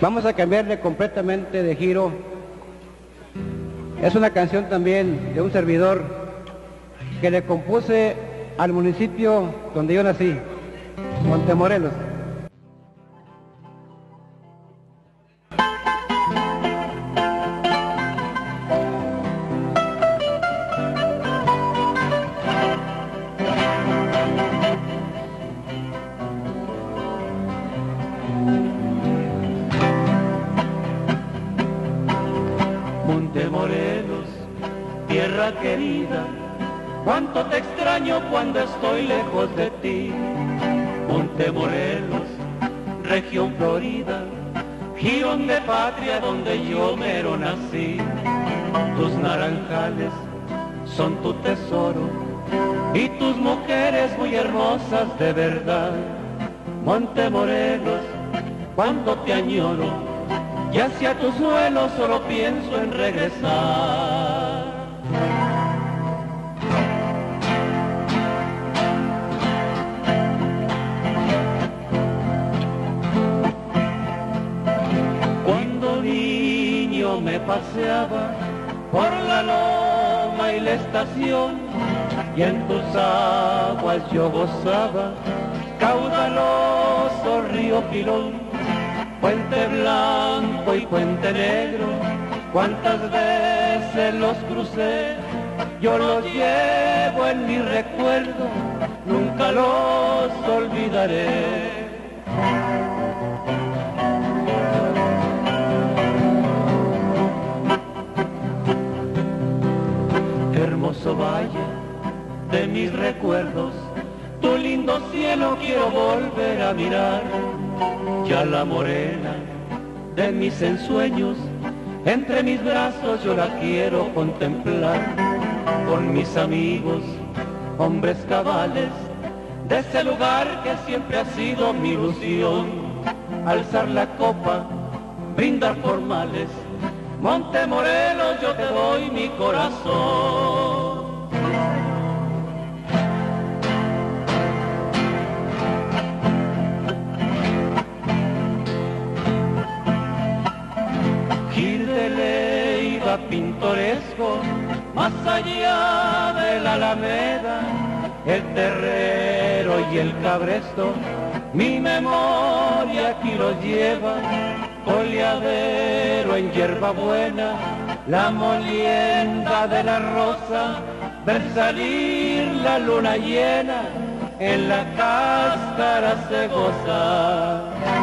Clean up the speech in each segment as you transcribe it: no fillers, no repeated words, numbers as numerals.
Vamos a cambiarle completamente de giro. Es una canción también de un servidor que le compuse al municipio donde yo nací, Montemorelos. Montemorelos, tierra querida, cuánto te extraño cuando estoy lejos de ti. Montemorelos, región florida, jirón de patria donde yo mero nací. Tus naranjales son tu tesoro y tus mujeres muy hermosas de verdad. Montemorelos, cuánto te añoro, y hacia tu suelo solo pienso en regresar. Cuando niño me paseaba por la loma y la estación, y en tus aguas yo gozaba, caudaloso río Pilón. Puente Blanco y Puente Negro, cuántas veces los crucé, yo los llevo en mi recuerdo, nunca los olvidaré. Hermoso valle de mis recuerdos, tu lindo cielo quiero volver a mirar. Ya la morena de mis ensueños, entre mis brazos yo la quiero contemplar. Con mis amigos, hombres cabales, de ese lugar que siempre ha sido mi ilusión. Alzar la copa, brindar por males, Montemorelos yo te doy mi corazón. Pintoresco, más allá de la Alameda, el terrero y el cabresto, mi memoria aquí los lleva. Coleadero en hierbabuena, la molienda de la rosa, ver salir la luna llena, en la cáscara se goza.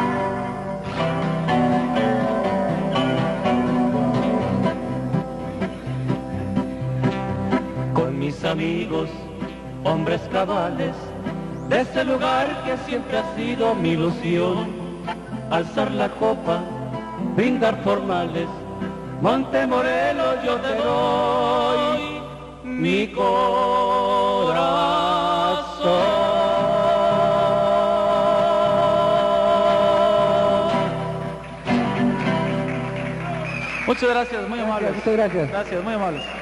Mis amigos, hombres cabales, de ese lugar que siempre ha sido mi ilusión. Alzar la copa, brindar formales, Montemorelos yo te doy mi corazón. Muchas gracias, muy amables. Muchas gracias. Gracias, muy amables.